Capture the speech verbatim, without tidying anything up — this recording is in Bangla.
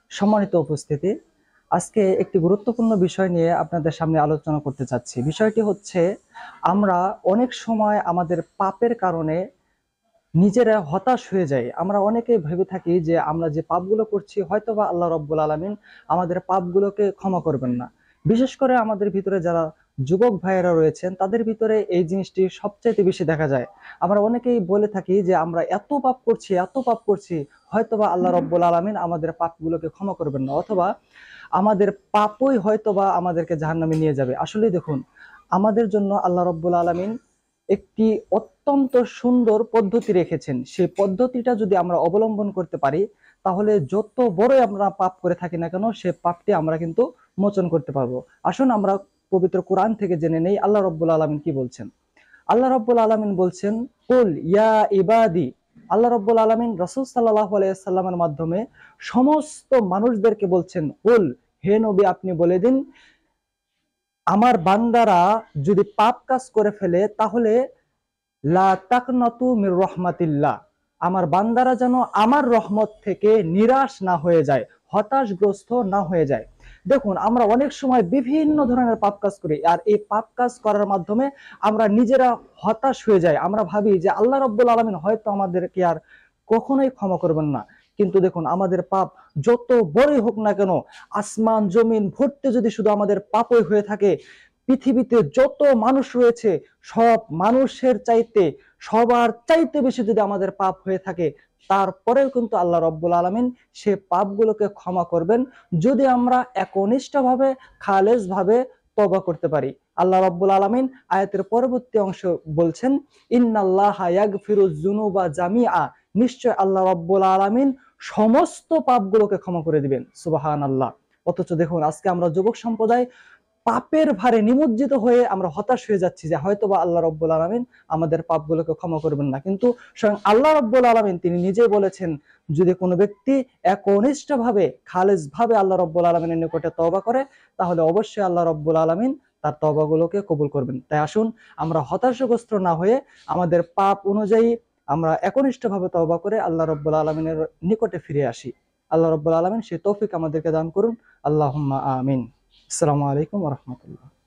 সম্মানিত উপস্থিতি, আজকে একটি গুরুত্বপূর্ণ বিষয় নিয়ে আপনাদের সামনে আলোচনা করতে চাচ্ছি। বিষয়টি হচ্ছে, আমরা অনেক সময় আমাদের পাপের কারণে নিজেরা হতাশ হয়ে যাই। আমরা অনেকেই ভেবে থাকি যে আমরা যে পাপগুলো করছি হয়তোবা আল্লাহ রাব্বুল আলামিন আমাদের পাপগুলোকে ক্ষমা করবেন না। বিশেষ করে আমাদের ভিতরে যারা যুবক ভাইয়েরা রয়েছেন তাদের ভিতরে এই জিনিসটি সবচাইতে বেশি দেখা যায়। আমরা অনেকেই বলে থাকি যে আমরা এত পাপ করছি, এত পাপ করছি, হয়তোবা আল্লাহ রাব্বুল আলামিন আমাদের পাপগুলোকে ক্ষমা করবেন না, অথবা আমাদের পাপই হয়তোবা আমাদেরকে জাহান্নামে নিয়ে যাবে। আসলে দেখুন, আমাদের জন্য আল্লাহ রাব্বুল আলামিন একটি অত্যন্ত সুন্দর পদ্ধতি রেখেছেন। সেই পদ্ধতিটা যদি আমরা অবলম্বন করতে পারি, তাহলে যত বড়ই আমরা পাপ করে থাকি না কেন, সে পাপটি আমরা কিন্তু মোচন করতে পারবো। আসুন আমরা পবিত্র কোরআন থেকে জেনে নেই আল্লাহ রাব্বুল আলামিন কি বলছেন। আল্লাহ রাব্বুল আলামিন বলছেন, কুল ইয়া ইবাদি। আল্লাহ রাব্বুল আলামিন রাসূল সাল্লাল্লাহু আলাইহি সাল্লামের মাধ্যমে সমস্ত মানুষদেরকে বলছেন, কুল, হে নবী আপনি বলে দিন, আমার বান্দারা যদি পাপ কাজ করে ফেলে তাহলে লা তাকনাতু মির রহমাতিল্লাহ, আমার বান্দারা যেন আমার রহমত থেকে নিরাশ না হয়ে যায়, হতাশগ্রস্ত না হয়ে যায়। দেখুন, আমরা অনেক সময় বিভিন্ন ধরনের পাপ কাজ করি, আর এই পাপ কাজ করার মাধ্যমে আমরা নিজেরা হতাশ হয়ে যাই। আমরা ভাবি যে আল্লাহ রাব্বুল আলামিন হয়তো আমাদেরকে আর কখনোই ক্ষমা করবেন না। কিন্তু দেখুন, আমাদের পাপ যত বড়ই হোক না কেন, আসমান জমিন ভর্তি যদি শুধু আমাদের পাপই হয়ে থাকে, পৃথিবীতে যত মানুষ রয়েছে সব মানুষের চাইতে, সবার চাইতে বেশি যদি আমাদের পাপ হয়ে থাকে, তারপরেও কিন্তু আল্লাহ রাব্বুল আলামিন সে পাপগুলোকে ক্ষমা করবেন, যদি আমরা একনিষ্ঠভাবে, খালেস ভাবে তওবা করতে পারি। আল্লাহ রাব্বুল আলামিন আয়াতের পরবর্তী অংশ বলছেন, ইন্নাল্লাহা ইয়াগফিরুয যুনুবা জামিআ, নিশ্চয় আল্লাহ রাব্বুল আলামিন সমস্ত পাপগুলোকে ক্ষমা করে দিবেন। সুবহানাল্লাহ। অথচ দেখুন, আজকে আমরা যুবক সম্প্রদায় পাপের ভারে নিমজ্জিত হয়ে আমরা হতাশ হয়ে যাচ্ছি যে হয়তোবা আল্লাহ রাব্বুল আলামিন আমাদের পাপগুলোকে ক্ষমা করবেন না। কিন্তু স্বয়ং আল্লাহ রাব্বুল আলামিন তিনি নিজেই বলেছেন, যদি কোনো ব্যক্তি একনিষ্ঠভাবে, খালেস ভাবে আল্লাহ রাব্বুল আলামিনের নিকটে তওবা করে, তাহলে অবশ্যই আল্লাহ রাব্বুল আলামিন তার তওবাগুলোকে কবুল করবেন। তাই আসুন আমরা হতাশাগ্রস্ত না হয়ে আমাদের পাপ অনুযায়ী আমরা একনিষ্ঠভাবে তওবা করে আল্লাহ রাব্বুল আলামিনের নিকটে ফিরে আসি। আল্লাহ রাব্বুল আলামিন সেই তৌফিক আমাদেরকে দান করুন। আল্লাহুম্মা আমিন। আসসালামু আলাইকুম ওয়া রাহমাতুল্লাহ।